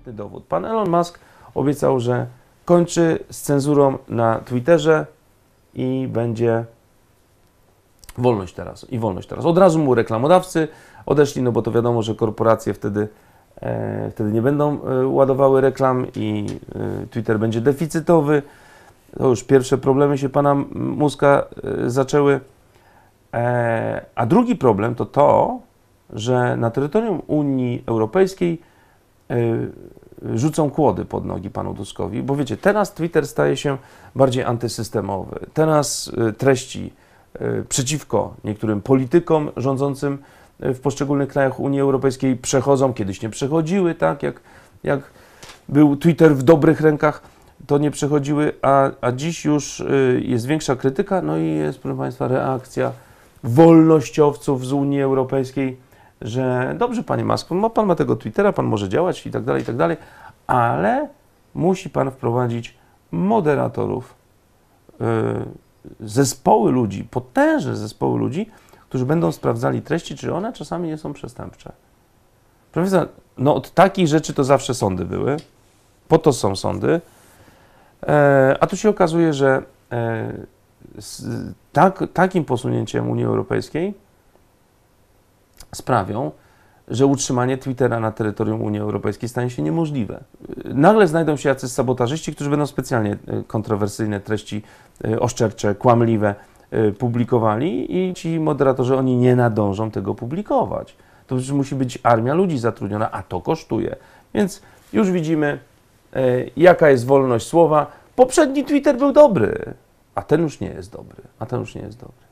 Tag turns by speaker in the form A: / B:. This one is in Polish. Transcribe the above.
A: ewidentny dowód. Pan Elon Musk obiecał, że kończy z cenzurą na Twitterze i będzie wolność teraz. I wolność teraz. Od razu mu reklamodawcy odeszli, no bo to wiadomo, że korporacje wtedy nie będą ładowały reklam i Twitter będzie deficytowy. To już pierwsze problemy się pana Muska zaczęły. A drugi problem to to, że na terytorium Unii Europejskiej rzucą kłody pod nogi panu Tuskowi, bo wiecie, teraz Twitter staje się bardziej antysystemowy. Teraz treści przeciwko niektórym politykom rządzącym w poszczególnych krajach Unii Europejskiej przechodzą, kiedyś nie przechodziły, tak jak był Twitter w dobrych rękach, to nie przechodziły, a dziś już jest większa krytyka, no i jest, proszę Państwa, reakcja wolnościowców z Unii Europejskiej, że dobrze, panie Musk, pan ma tego Twittera, pan może działać i tak dalej, ale musi pan wprowadzić moderatorów, zespoły ludzi, potężne zespoły ludzi, którzy będą sprawdzali treści, czy one czasami nie są przestępcze. Proszę, no od takich rzeczy to zawsze sądy były, po to są sądy, a tu się okazuje, że takim posunięciem Unii Europejskiej sprawią, że utrzymanie Twittera na terytorium Unii Europejskiej stanie się niemożliwe. Nagle znajdą się jacyś sabotażyści, którzy będą specjalnie kontrowersyjne treści oszczercze, kłamliwe publikowali i ci moderatorzy, oni nie nadążą tego publikować. To już musi być armia ludzi zatrudniona, a to kosztuje. Więc już widzimy, jaka jest wolność słowa. Poprzedni Twitter był dobry, a ten już nie jest dobry.